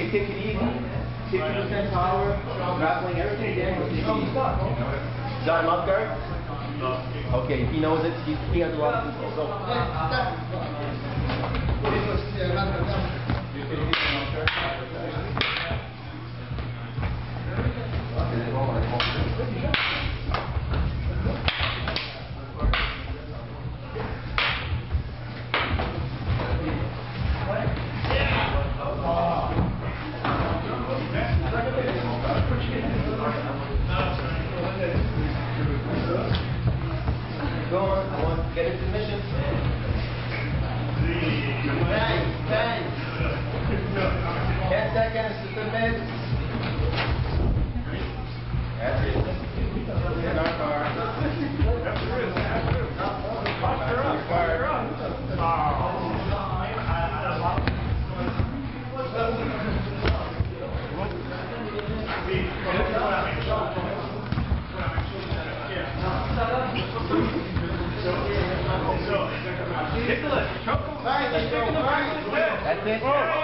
Okay, take it easy. 50% power, grappling, everything there. Take it easy. John left guard? Okay, he knows it. He has a lot of people. So. Go on, get a submission. 10 seconds to submit. That's it. Nicklas, choke him. That's it.